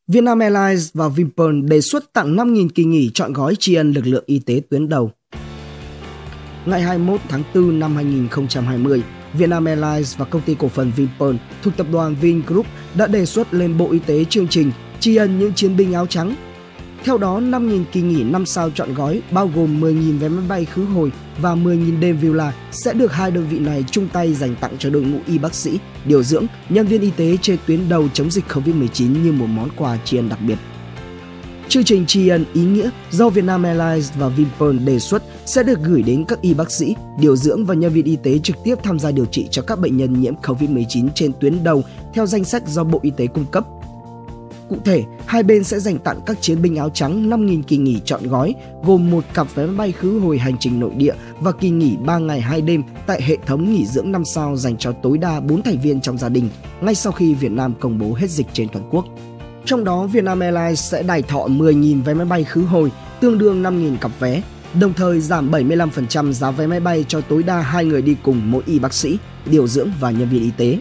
Vietnam Airlines và Vinpearl đề xuất tặng 5.000 kỳ nghỉ trọn gói tri ân lực lượng y tế tuyến đầu. Ngày 21 tháng 4 năm 2020, Vietnam Airlines và công ty cổ phần Vinpearl thuộc tập đoàn Vingroup đã đề xuất lên Bộ Y tế chương trình tri ân những chiến binh áo trắng. Theo đó, 5.000 kỳ nghỉ 5 sao trọn gói bao gồm 10.000 vé máy bay khứ hồi và 10.000 đêm villa sẽ được hai đơn vị này chung tay dành tặng cho đội ngũ y bác sĩ, điều dưỡng, nhân viên y tế trên tuyến đầu chống dịch Covid-19 như một món quà tri ân đặc biệt. Chương trình tri ân ý nghĩa do Vietnam Airlines và Vinpearl đề xuất sẽ được gửi đến các y bác sĩ, điều dưỡng và nhân viên y tế trực tiếp tham gia điều trị cho các bệnh nhân nhiễm Covid-19 trên tuyến đầu theo danh sách do Bộ Y tế cung cấp. Cụ thể, hai bên sẽ dành tặng các chiến binh áo trắng 5.000 kỳ nghỉ trọn gói, gồm một cặp vé máy bay khứ hồi hành trình nội địa và kỳ nghỉ 3 ngày 2 đêm tại hệ thống nghỉ dưỡng 5 sao dành cho tối đa 4 thành viên trong gia đình, ngay sau khi Việt Nam công bố hết dịch trên toàn quốc. Trong đó, Vietnam Airlines sẽ đài thọ 10.000 vé máy bay khứ hồi, tương đương 5.000 cặp vé, đồng thời giảm 75% giá vé máy bay cho tối đa 2 người đi cùng mỗi y bác sĩ, điều dưỡng và nhân viên y tế.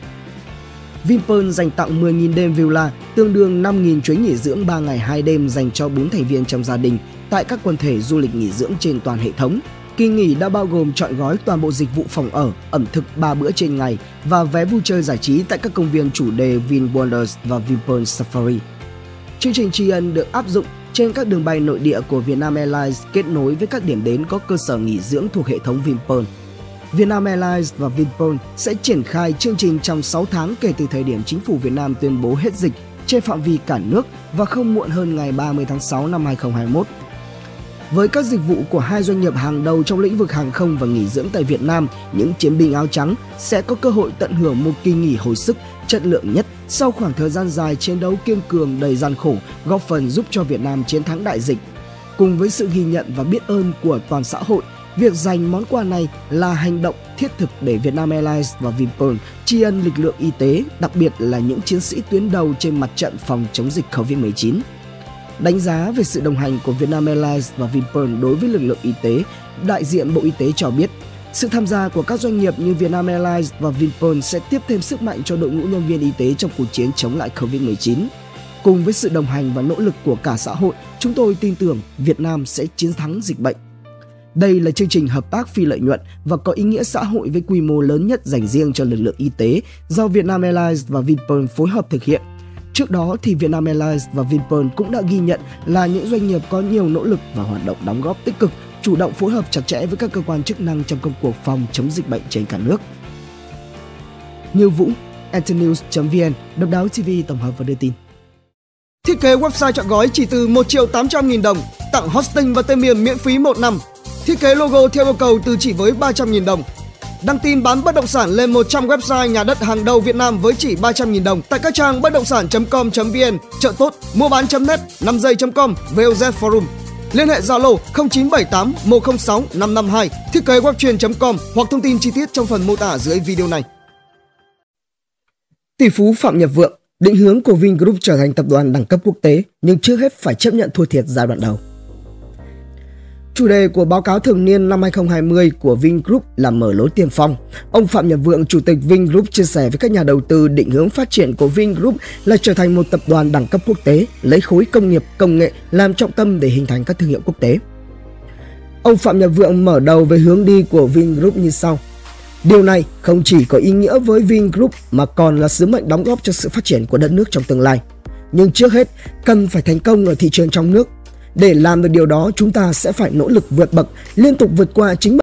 Vinpearl dành tặng 10.000 đêm villa, tương đương 5.000 chuyến nghỉ dưỡng 3 ngày 2 đêm dành cho 4 thành viên trong gia đình tại các quần thể du lịch nghỉ dưỡng trên toàn hệ thống. Kỳ nghỉ đã bao gồm trọn gói toàn bộ dịch vụ phòng ở, ẩm thực 3 bữa trên ngày và vé vui chơi giải trí tại các công viên chủ đề VinWonders và Vinpearl Safari. Chương trình tri ân được áp dụng trên các đường bay nội địa của Vietnam Airlines kết nối với các điểm đến có cơ sở nghỉ dưỡng thuộc hệ thống Vinpearl. Vietnam Airlines và Vinpearl sẽ triển khai chương trình trong 6 tháng kể từ thời điểm chính phủ Việt Nam tuyên bố hết dịch trên phạm vi cả nước và không muộn hơn ngày 30 tháng 6 năm 2021. Với các dịch vụ của hai doanh nghiệp hàng đầu trong lĩnh vực hàng không và nghỉ dưỡng tại Việt Nam, những chiến binh áo trắng sẽ có cơ hội tận hưởng một kỳ nghỉ hồi sức chất lượng nhất sau khoảng thời gian dài chiến đấu kiên cường đầy gian khổ, góp phần giúp cho Việt Nam chiến thắng đại dịch. Cùng với sự ghi nhận và biết ơn của toàn xã hội, việc dành món quà này là hành động thiết thực để Vietnam Airlines và Vinpearl tri ân lực lượng y tế, đặc biệt là những chiến sĩ tuyến đầu trên mặt trận phòng chống dịch Covid-19. Đánh giá về sự đồng hành của Vietnam Airlines và Vinpearl đối với lực lượng y tế, đại diện Bộ Y tế cho biết, sự tham gia của các doanh nghiệp như Vietnam Airlines và Vinpearl sẽ tiếp thêm sức mạnh cho đội ngũ nhân viên y tế trong cuộc chiến chống lại Covid-19. Cùng với sự đồng hành và nỗ lực của cả xã hội, chúng tôi tin tưởng Việt Nam sẽ chiến thắng dịch bệnh. Đây là chương trình hợp tác phi lợi nhuận và có ý nghĩa xã hội với quy mô lớn nhất dành riêng cho lực lượng y tế do Vietnam Airlines và Vinpearl phối hợp thực hiện. Trước đó thì Vietnam Airlines và Vinpearl cũng đã ghi nhận là những doanh nghiệp có nhiều nỗ lực và hoạt động đóng góp tích cực, chủ động phối hợp chặt chẽ với các cơ quan chức năng trong công cuộc phòng chống dịch bệnh trên cả nước. Như Vũ, Antonews.vn, Độc Đáo TV tổng hợp và đưa tin. Thiết kế website trọn gói chỉ từ 1.800.000 đồng, tặng hosting và tên miền miễn phí 1 năm. Thiết kế logo theo yêu cầu từ chỉ với 300.000 đồng. Đăng tin bán bất động sản lên 100 website nhà đất hàng đầu Việt Nam với chỉ 300.000 đồng tại các trang bất động sản.com.vn, chợ tốt, mua bán.net, 5giây.com, VOZ Forum. Liên hệ Zalo 0978 106 552, thiết kế webtrain.com hoặc thông tin chi tiết trong phần mô tả dưới video này. Tỷ phú Phạm Nhật Vượng, định hướng của Vingroup trở thành tập đoàn đẳng cấp quốc tế nhưng trước hết phải chấp nhận thua thiệt giai đoạn đầu. Chủ đề của báo cáo thường niên năm 2020 của Vingroup là mở lối tiên phong. Ông Phạm Nhật Vượng, Chủ tịch Vingroup chia sẻ với các nhà đầu tư định hướng phát triển của Vingroup là trở thành một tập đoàn đẳng cấp quốc tế, lấy khối công nghiệp, công nghệ làm trọng tâm để hình thành các thương hiệu quốc tế. Ông Phạm Nhật Vượng mở đầu về hướng đi của Vingroup như sau. Điều này không chỉ có ý nghĩa với Vingroup mà còn là sứ mệnh đóng góp cho sự phát triển của đất nước trong tương lai. Nhưng trước hết, cần phải thành công ở thị trường trong nước. Để làm được điều đó, chúng ta sẽ phải nỗ lực vượt bậc, liên tục vượt qua chính